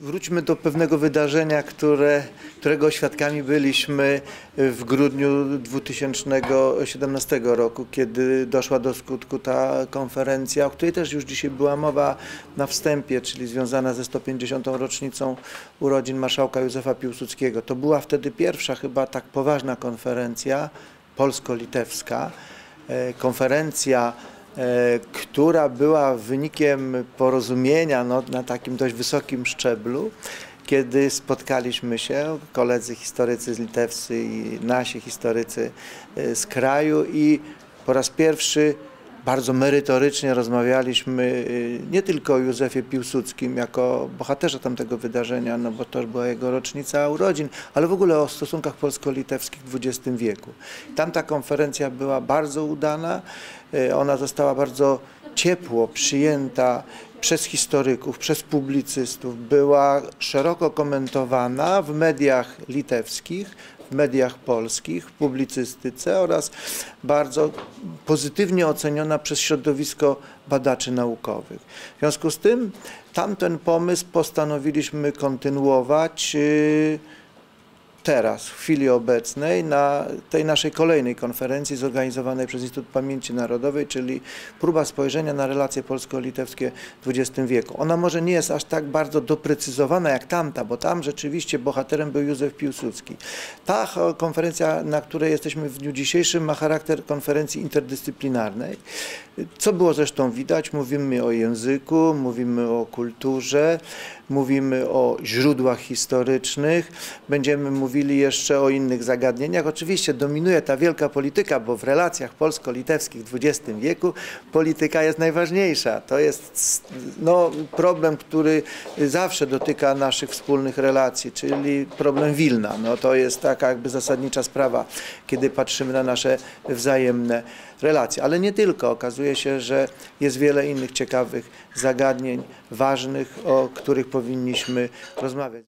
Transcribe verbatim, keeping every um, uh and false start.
Wróćmy do pewnego wydarzenia, które, którego świadkami byliśmy w grudniu dwa tysiące siedemnastego roku, kiedy doszła do skutku ta konferencja, o której też już dzisiaj była mowa na wstępie, czyli związana ze sto pięćdziesiątą rocznicą urodzin marszałka Józefa Piłsudskiego. To była wtedy pierwsza chyba tak poważna konferencja polsko-litewska, konferencja, która była wynikiem porozumienia no, na takim dość wysokim szczeblu, kiedy spotkaliśmy się, koledzy historycy z litewscy i nasi historycy z kraju, i po raz pierwszy bardzo merytorycznie rozmawialiśmy nie tylko o Józefie Piłsudskim jako bohaterze tamtego wydarzenia, no bo to była jego rocznica urodzin, ale w ogóle o stosunkach polsko-litewskich w dwudziestym wieku. Tamta konferencja była bardzo udana, ona została bardzo ciepło przyjęta przez historyków, przez publicystów, była szeroko komentowana w mediach litewskich, w mediach polskich, w publicystyce oraz bardzo pozytywnie oceniona przez środowisko badaczy naukowych. W związku z tym tamten pomysł postanowiliśmy kontynuować teraz, w chwili obecnej, na tej naszej kolejnej konferencji zorganizowanej przez Instytut Pamięci Narodowej, czyli próba spojrzenia na relacje polsko-litewskie w dwudziestym wieku. Ona może nie jest aż tak bardzo doprecyzowana jak tamta, bo tam rzeczywiście bohaterem był Józef Piłsudski. Ta konferencja, na której jesteśmy w dniu dzisiejszym, ma charakter konferencji interdyscyplinarnej, co było zresztą widać. Mówimy o języku, mówimy o kulturze, mówimy o źródłach historycznych, będziemy mówili jeszcze o innych zagadnieniach. Oczywiście dominuje ta wielka polityka, bo w relacjach polsko-litewskich w dwudziestym wieku polityka jest najważniejsza. To jest no, problem, który zawsze dotyka naszych wspólnych relacji, czyli problem Wilna. No, to jest taka jakby zasadnicza sprawa, kiedy patrzymy na nasze wzajemne relacje. Ale nie tylko. Okazuje się, że jest wiele innych ciekawych zagadnień, ważnych, o których powinniśmy rozmawiać.